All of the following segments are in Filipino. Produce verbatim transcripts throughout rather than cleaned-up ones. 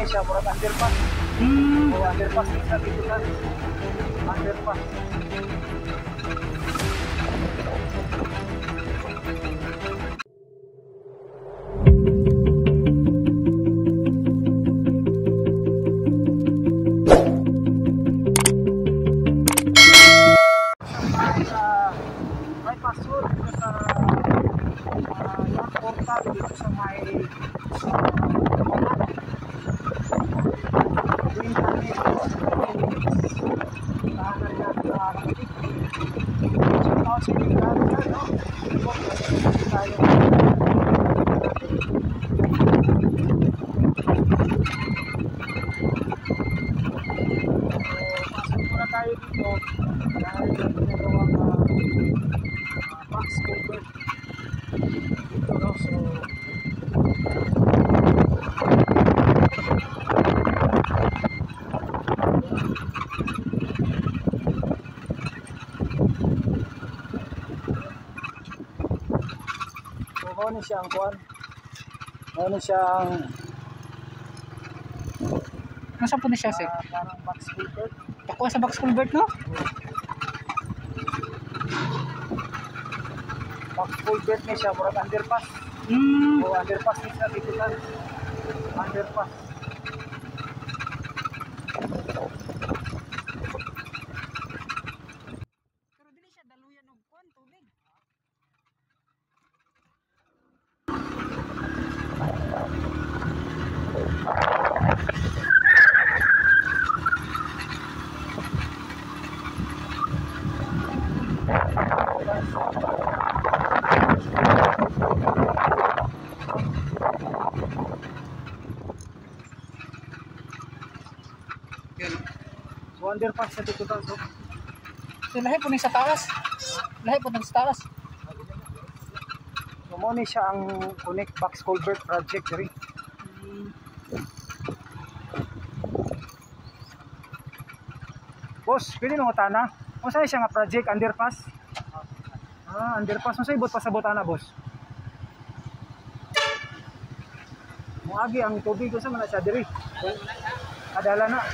ni siya, murag underpass. Hmm. O underpass ni sa dito na. Underpass. May pasur dito sa uh, yung portal dito sa may tayo dito dahil ginagawa ka box cover dito, no? So so ano siyang kuwan, ano siyang Nasaan po na siya, sir? Uh, parang box cover. Pakuha sa box culvert, no? Box culvert niya siya, murag underpass. Hmm. O underpass niya siya dito lang. Underpass. Pero dili siya daluyan og kuan tubig. So underpass siya dito lang. So So lahi po ni sa taas. Lahi po ng sa taas. So mo ni siya ang connect box culvert project diri. Boss, pwede nang utana. Kung saan siya nga project underpass? Ah, underpass. Kung saan ibot pasabot ana, boss? Muagi ang tubig ko sa mana siya diri. Adala na.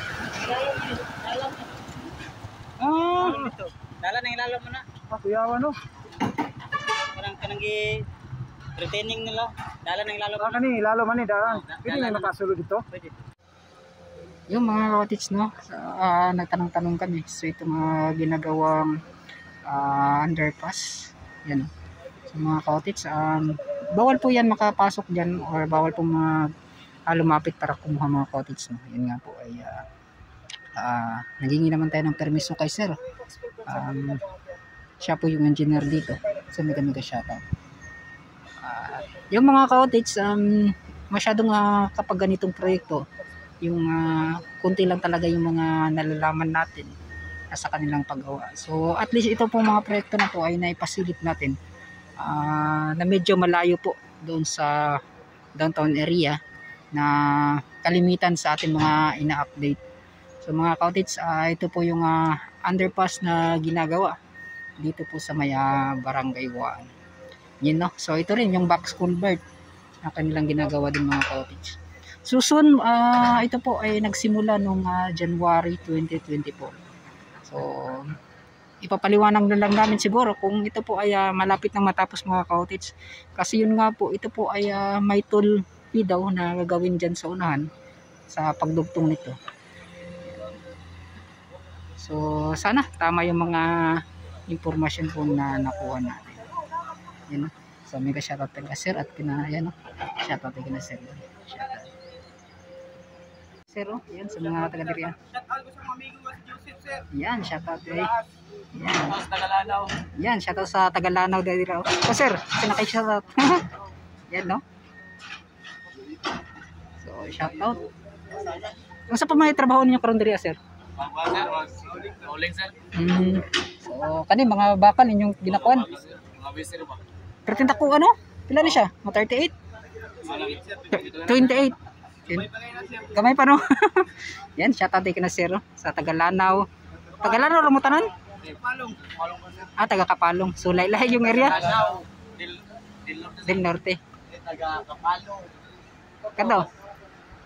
Ah, Dala nang ilalo mo na. Ah, kuyawa no. Parang kanang gi retaining nila. Dala nang ilalo mo. Ah, kani lalo man ni daan. Pwede na makasulod dito. Pwede. yung mga cottage, no, uh, nagtanong-tanong kami. So ito mga ginagawang uh, underpass, yan. So mga cottage, um, bawal po yan makapasok dyan or bawal po mag uh, lumapit para kumuha mga cottage, no. Yun nga po ay uh, uh, naghingi naman tayo ng permiso kay sir. Um, siya po yung engineer dito. So may kami ka-shoutout. Uh, yung mga cottage, um, masyadong uh, kapag ganitong proyekto, yung uh, kunti lang talaga yung mga nalalaman natin sa kanilang paggawa. So at least ito pong mga proyekto na po ay naipasilip natin uh, na medyo malayo po doon sa downtown area na kalimitan sa ating mga ina-update. So mga cottage, uh, ito po yung uh, underpass na ginagawa dito po sa may uh, Barangay Waan. Yun, no? So ito rin yung box culvert na kanilang ginagawa din mga cottage. So soon, uh, ito po ay nagsimula noong uh, January twenty twenty-four. So ipapaliwanag na lang namin siguro kung ito po ay uh, malapit nang matapos mga cottage. Kasi yun nga po, ito po ay uh, may toll fee daw na gagawin dyan sa unahan sa pagdugtong nito. So sana tama yung mga impormasyon po na nakuha natin. Yan, no? So mega shoutout kay sir at kina, yan, no? Shoutout kay kina sir. Shoutout. Sir, oh, yan sa mga taga-diriya. Shoutout ko sa mga amigo ko si Joseph, sir. Yan, shoutout eh. Yan. Sa Tagalanaw. Yan, shoutout sa Tagalanaw diri raw. Oh, sir, kinakay shoutout. Yan, no? So, shoutout. Kung sa pa may trabaho ninyo karon diriya, sir? Uling, sir. Hmm. So, kani mga bakal ninyong ginakuan. Mga beser ba? Pero tinta ko ano? Pila na siya? Mga thirty-eight? twenty-eight. Gamay pa, no? Yan, shoutout din kina sir, sa Tagalanaw. Tagalanaw ramutanan? Kapalong. Ah, taga Kapalong. So laylay yung area. Del Del Norte. Del Norte. Taga Kapalong. Kado?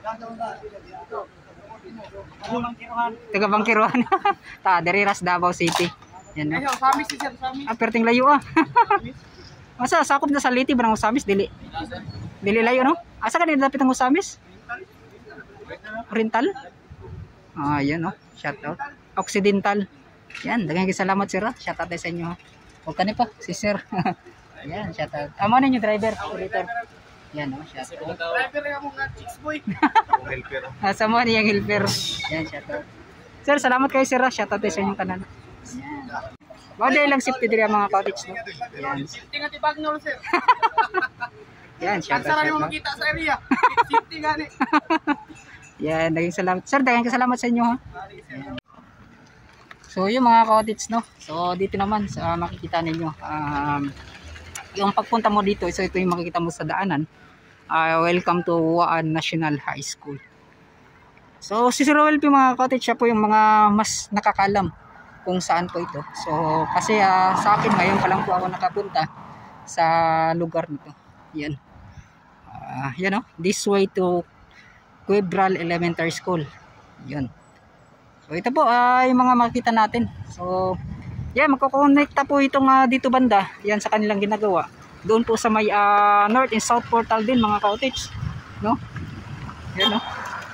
Ano mang kiruhan? Taga Bangkiruan. Ta, Deriras, Davao City. Yan no. Ayaw, samis si sir, samis. Ah, perting layo ah. Masa sakop na sa Liti ba ng Usamis dili? Dili layo no? Asa ka din dapit ang Usamis? Oriental? Ah, yan no. Shout out. Occidental. Yan, daghang salamat sir. Shout out sa inyo. Huwag ka ni pa si sir. Yan, shout out. Amo ninyo driver, operator. Yan no, shout out. Driver nga mo nga, chicks boy. Ah, sa mo niyang helper. Yan, shout out. Sir, salamat kayo sir. Shout out sa inyong tanan. Yan. Mga dahil lang safety diri ang mga cottage no. Yan. Safety nga tibag no, sir. Yan, shout out. Saan shout mo out. makita sa area? Safety nga ni. Yan, naging salamat. Sir, daghang salamat sa inyo ha. Yan. So, yung mga cottage no. So, dito naman sa makikita ninyo. Um, yung pagpunta mo dito, so ito yung makikita mo sa daanan. Uh, welcome to Waan National High School. So, si Sir Roel po mga cottage, siya po yung mga mas nakakalam kung saan po ito. So, kasi uh, sa akin ngayon pa lang po ako nakapunta sa lugar nito. Yan. Uh, yan o. This way to Quebral Elementary School. Yan. So, ito po ay uh, yung mga makita natin. So, yan, magkukonekta po itong uh, dito banda. Yan sa kanilang ginagawa. Doon po sa may uh, north and south portal din mga cottage. No? Yan no.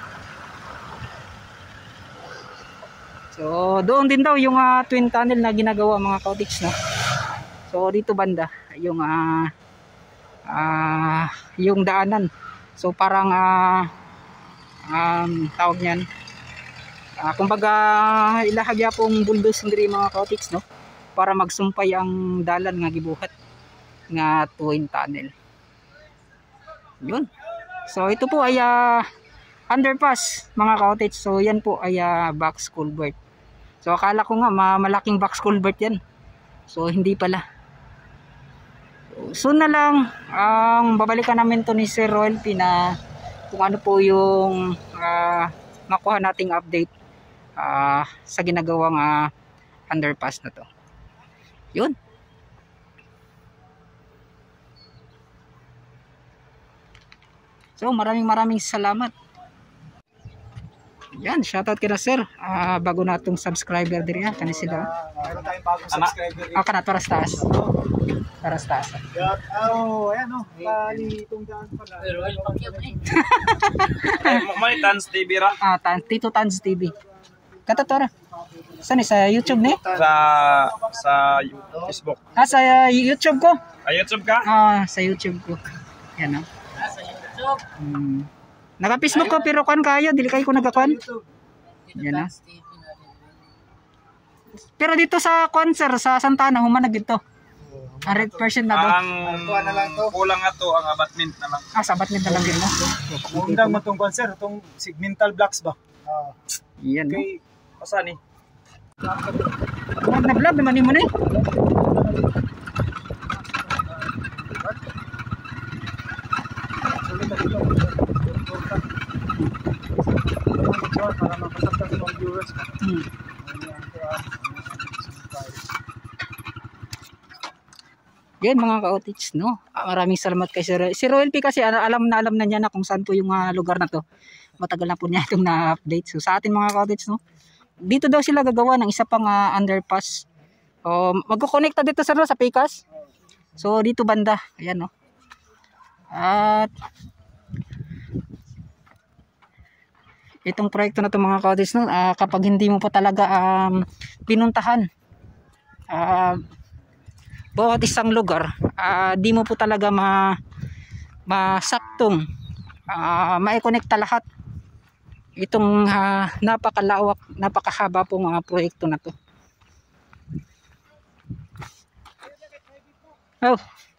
So, doon din daw yung uh, twin tunnel na ginagawa mga cottage no. So, dito banda yung uh, uh, yung daanan. So, parang uh, um, tawag niyan. Uh, kumbaga ilahagya pong bulldoze diri mga cottage no para magsumpay ang dalan nga gibuhat nga twin tunnel. Yun. So, ito po ay uh, underpass mga cottage. So, yan po ay uh, box culvert. So, akala ko nga ma malaking box culvert yan. So, hindi pala. So, soon na lang ang um, babalikan namin to ni Sir Roel P na kung ano po yung uh, makuha nating update uh, sa ginagawang uh, underpass na to. Yun. So, maraming maraming salamat. Yan, shoutout kina sir. Uh, bago na itong subscriber din yan. Kani sila. Meron tayong bagong subscriber. Ah, kana, taras taas. Taras taas. Oh, ayan o. Bali, itong daan pala. May Tans T V ra Ah, tan, Tito Tans T V. Kata tora. Saan eh? Sa YouTube ni? sa sa Facebook. Ah, sa uh, YouTube ko. Ay, YouTube ka? Ah, sa YouTube ko. Yan o. Ah, sa YouTube. Hmm. Naka-Facebook ko pero kan kayo. Dili kayo ko nagkakuan. Yan o. Pero dito sa concert sa Santana, humanag ito. one hundred percent na doon. Ang kulang ato ang abatment na lang. Ah, sabat nito lang din mo. Undang mo itong concert, itong segmental blocks ba? Yan no. Kay asa ni? Vlog na vlog naman mo ni. Para mapasaktan sa mga viewers. Hmm. Yan mga ka-outage, no? Ah, maraming salamat kay Sir Roel. Si Roel P kasi ah, alam na alam na niya na kung saan po yung uh, lugar na to. Matagal na po niya itong na-update. So sa atin mga ka-outage, no? Dito daw sila gagawa ng isa pang uh, underpass. O, magkukonekta dito sir no, sa Picas. So dito banda, ayan no. At itong proyekto na to mga ka-outage, no? Uh, kapag hindi mo pa talaga um, pinuntahan uh, bawat isang lugar, uh, di mo po talaga ma masaktong uh, maikonekta lahat itong uh, napakalawak, napakahaba pong uh, proyekto na to. Oh.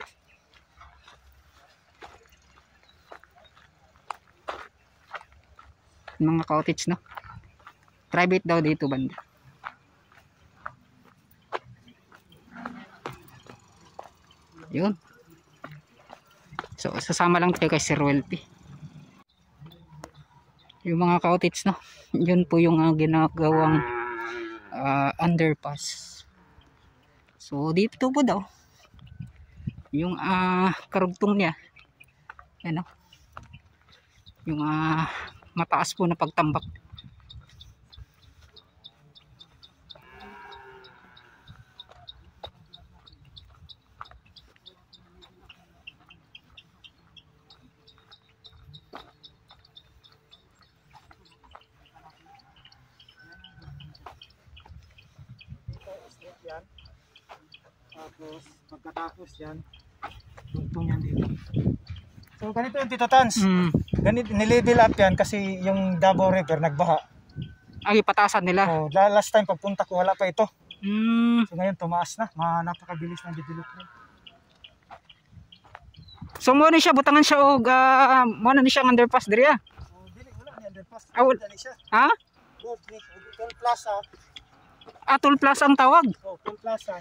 Mga cottage no, private daw dito banda. Yun. So, sasama lang tayo kay Sir Roel P. Yung mga cottage, no? Yun po yung uh, ginagawang uh, underpass. So, dito po daw. Yung uh, karugtong niya. Yan, no? Yung uh, mataas po na pagtambak. Yan. Tapos pagkatapos yan, tugtong yan dito. So ganito yung Tito Tans. Mm. Ganito, nilevel up yan kasi yung Davao River nagbaha. Ay, patasan nila. Oh, last time pagpunta ko wala pa ito. Mm. So ngayon tumaas na, mga napakabilis ng development. So mo ni siya butangan siya og uh, mo na ni siya ang underpass diri ah. So dili wala ni underpass. Ah, wal- Dali siya. Ha? Road ni Toll Plaza. Ah, Toll Plaza ang tawag. Oh, Toll Plaza.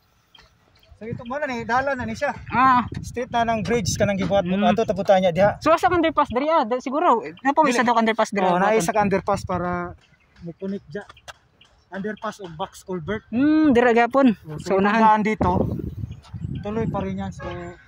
So ito mo na ni dala na ni siya. Ah. State na ng bridge kanang gibuhat mo. Mm. Ato taputan niya diha. So asa ang underpass diri ah? Da- Siguro napo isa Dili. daw underpass diri. Oh, ah, naay buhaton. sa underpass para mo-connect diha. Underpass o box culvert. Hmm, dira gapon. So, So unahan. unahan dito, tuloy pa rin yan. So,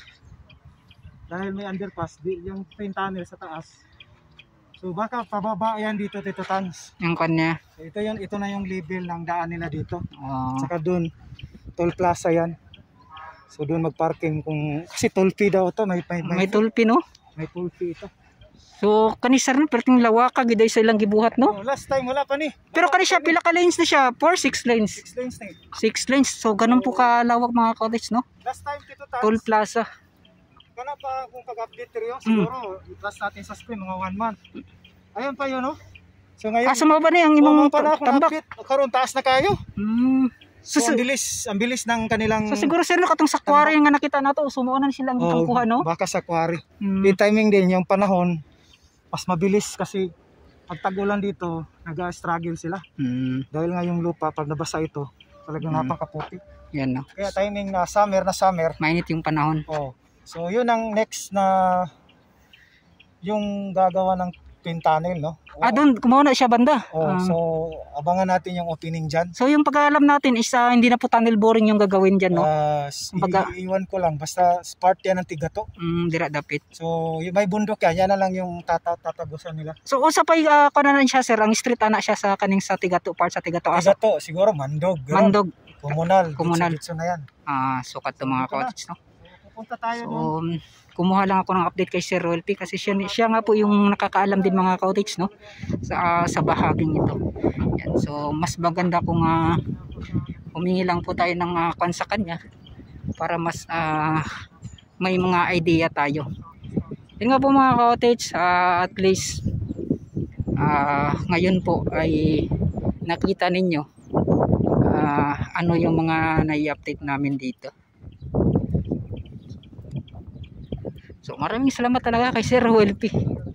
dahil may underpass, di, yung train tunnel sa taas. So, baka pababa yan dito, Tito Tans. Yung kanya. So, ito, yun, ito na yung level ng daan nila dito. Oh. Saka dun, Toll Plaza yan. So, dun magparking kung, kasi toll fee daw ito. May, may, may, May tulpi no. may toll fee ito. So kani sir no perting lawaka giday sa ilang gibuhat no. Oh, last time, wala pa ni. Pero kani siya pila ka lanes na siya? four, six lanes. Six lanes na eh. six lanes. So ganun po kalawak mga cottage no. Last time, Tito Tans, Toll Plaza. kana pa kung pag-update rin yun, siguro, i-plus natin sa screen, mga one month. Ayun pa yun, no? So ngayon, Ah, sumaba na yung imong imong pa na akong tambak. update. Karon taas na kayo. Hmm. So, So, ang bilis, ang bilis ng kanilang so siguro sir no katong sa quarry nga nakita nato sumuo na sila ang oh, itong kuha no. baka sa quarry. Hmm. Yung timing din, yung panahon, mas mabilis kasi pag tag-ulan dito, nag-struggle sila. Hmm. Dahil nga yung lupa, pag nabasa ito, talagang Hmm. napakaputi. Yan no. Kaya timing na summer na summer, Mainit yung panahon. oh. So, yun ang next na yung gagawa ng twin tunnel, no? Ah, doon kumuha na siya banda. Oh, Ah. so abangan natin yung opening dyan. So yung pagkaalam natin is ah, hindi na po tunnel boring yung gagawin diyan no. Ah, s- Kumbaga- i- iwan ko lang, basta part yan ng tigato. Mm, dira dapit. So, yung may bundok yan, yan na lang yung tata tatagusan nila. So usa pa uh, kunanan siya sir, ang street ana siya sa kaning sa Tigato part sa Tigato asa Tigato, siguro mandog. gano'n. Mandog. Komunal. Komunal. Ditso na yan. Ah, sukat to mga Dito na. cottage no. So, pupunta tayo So doon. um, kumuha lang ako ng update kay Sir Roel P kasi siya siya nga po yung nakakaalam din mga cottage no sa ah, sa bahaging ito. Yan. So mas maganda kung uh, humingi lang po tayo ng uh, kwan sa kanya para mas ah, may mga idea tayo. Yun nga po mga cottage, ah, at least ah, ngayon po ay nakita ninyo ah, ano yung mga nai-update namin dito. So maraming salamat talaga kay Sir Roel P.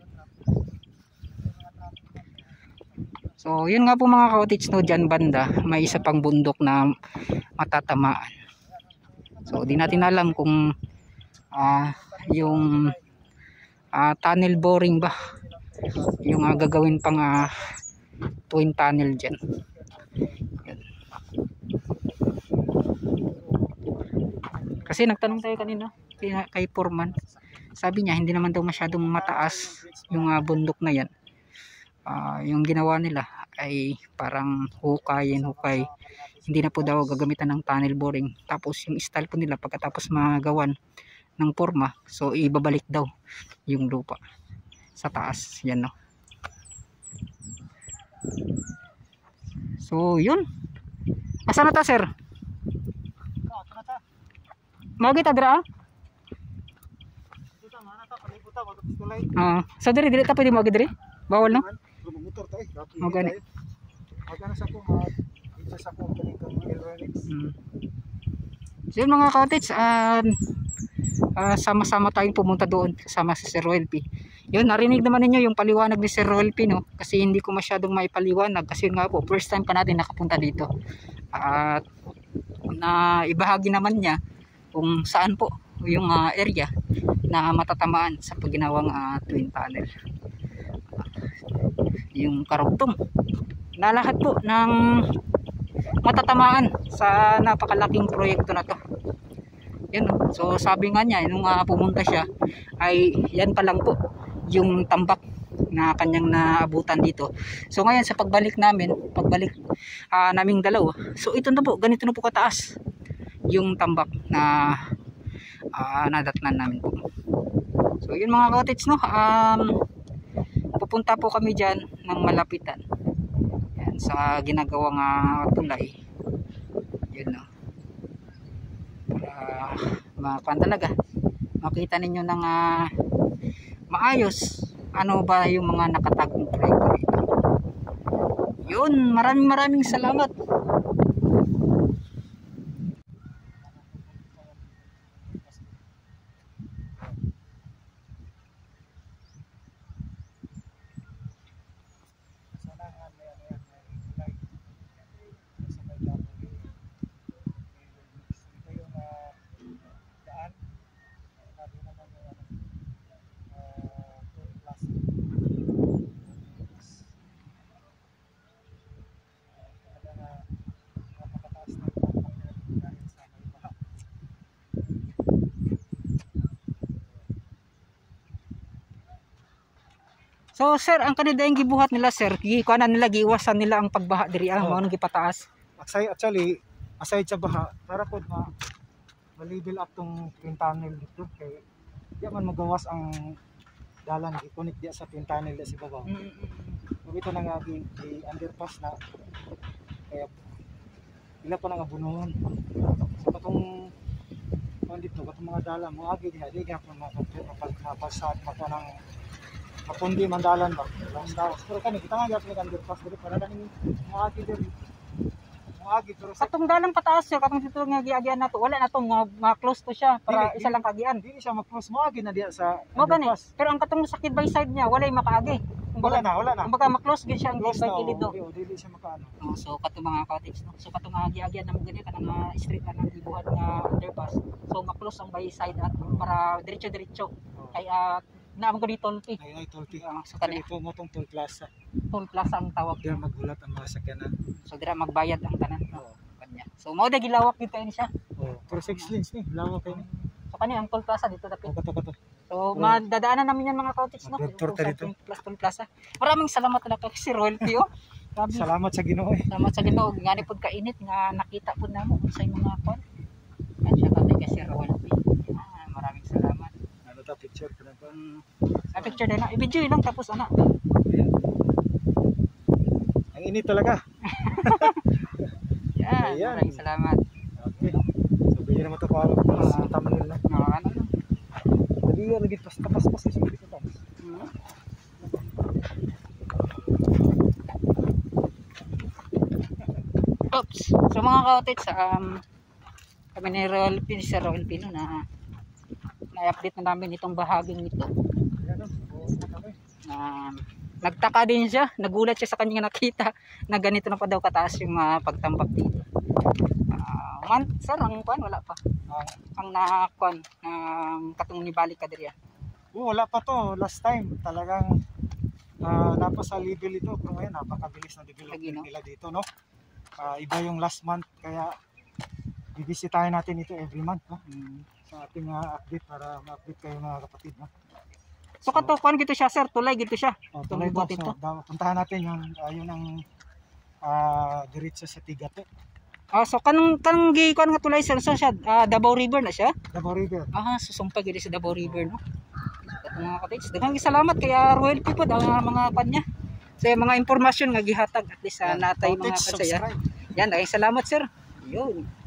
So yun nga po mga cottage no, dyan banda may isa pang bundok na matatamaan. So di natin alam kung ah, yung ah, tunnel boring ba yung ah, gagawin pang ah, twin tunnel dyan. Yun. Kasi nagtanong tayo kanina kay, kay Foreman, sabi niya hindi naman daw masyadong mataas yung ah, bundok na yan. Ah, yung ginawa nila ay parang hukayin hukay, hindi na po daw gagamitan ng tunnel boring. Tapos yung style po nila pagkatapos magawan ng forma, so ibabalik daw yung lupa sa taas yan no. So yun, asa na ta sir? Mao kita dira ah? Ah, sa diri dili ta pwede mo diri? Bawal no? Motor tayo. O, gani. Magana sa ko, mga dito sa ko, ganitong electronics. Mm. So yun mga cottage, um, uh, sama-sama tayong pumunta doon kasama si Sir Roel P. Yun, narinig naman ninyo yung paliwanag ni Sir Roel P, no? Kasi hindi ko masyadong maipaliwanag kasi nga po, first time pa natin nakapunta dito. At na ibahagi naman niya kung saan po yung uh, area na matatamaan sa pagginawang uh, twin tunnel. Yung karugtong na lahat po ng matatamaan sa napakalaking proyekto na to. Yan, so sabi nga niya nung uh, pumunta siya ay yan pa lang po yung tambak na kanyang naabutan dito. So ngayon sa pagbalik namin, pagbalik uh, naming dalawa, so ito na po, ganito na po kataas yung tambak na uh, nadatnan namin po. So yun mga cottage, no, um, pupunta po kami dyan ng malapitan yan, sa ginagawang uh, tulay yun, no, para makuha talaga makita ninyo ng uh, maayos ano ba yung mga nakatagong proyekto rito. Yun, maraming maraming salamat. So sir, ang kanila yung gibuhat nila sir, gikuanan nila, giiwasan nila ang pagbaha diri ah, Oh. mao nang gipataas. Actually, actually aside sa baha, para po ma ma-level up tong twin tunnel dito kay di man magawas ang dalan i-connect diya sa twin tunnel sa babaw. Mm -mm. So ito na nga gi gi- underpass na kaya ila pa nga bunuhon. So katong kuan dito katong mga dalan mo agi diha di gyapon mapagpasad maka nang mapundi mandalan ba. Lang daw. Pero kani kita nga gyapon ang underpass dito para kani mga agi diri. Mga agi pero sa Katong dalang pataas sir, katong dito nga giagian nato, wala na tong ma-close to siya para Dili, isa dili. lang kagian. dili siya ma-close mo agi na diya sa Mo gani. underpass. Pero ang katong sakit by side niya, walay makaagi. Wala na, wala na. Kumbaga ma-close gyud siya ang Close by na, kilid do. o, dili siya makaano. Oh, so katong mga cottage no. So katong nga giagian namo gani kanang uh, street na nang gibuhat nga underpass. So ma-close ang by side at para diretso-diretso. Oh. Kay uh, naamo ko dito tolpi. Ay ay tolpi. Ah, so Sa kani ito mo tong toll plaza. toll plaza ang tawag. Diyan magulat ang mga sakyanan. So dira magbayad ang tanan. Oo. Kanya. So mao na gilawak dito ini siya. Oh, pero six lanes ni, lawak kayo ni. So kani ang toll plaza dito dapit. Oh, kato kato. So madadaanan namin yan mga cottage no. Mag-tour tayo dito. Plus toll plaza. Maraming salamat talaga kay si Royalty oh. Grabe. Salamat sa Ginoo eh. Salamat sa Ginoo ngani pud kainit nga nakita pud namo sa mga kon. At siya kay si Royalty. Ah, maraming salamat. Ano ta picture ka na ba? Um, sa picture din na i-video lang tapos ana. Ang init talaga. Yan, Ayan. maraming salamat. Okay. So bigyan naman to pa sa tama nila. No, ano? Dali lagi pas tapas pas sa dito pa. Oops. So mga cottage um kami ni Royal Pin si Royal Pino na na-update na namin itong bahaging ito. Ayan oh. Okay. Um, nagtaka din siya, nagulat siya sa kanyang nakita na ganito na pa daw kataas yung uh, pagtambak dito. Uh, man, sir, ang kwan, wala pa. Ang Ang nakakwan, um, katong nibalik ka diriya. oh, wala pa to last time. Talagang uh, napasa level ito pero ngayon napakabilis na development Lagi, no? nila dito no. Ah, iba yung last month kaya bibisitahin natin ito every month no. Hmm. Sa ating uh, update para ma-update kayo mga kapatid no. So kato kwan gito siya, sir, tulay gito siya. Oh, Itong tuloy po. bot ito. So, da- puntahan natin yung uh, yun ang uh, diretso sa Tigate, Ah, so kanang kanang gi kwan nga tulay sir, so siya ah, Davao River na siya. Davao River. Ah, susumpag gid sa Davao River no. Katong mga cottage, daghang salamat kaya Royal People ang uh, mga kwan niya. Sa mga impormasyon nga gihatag at least sa natay mga Cottage, kasaya. subscribe. Yan, daghang salamat sir. Yun.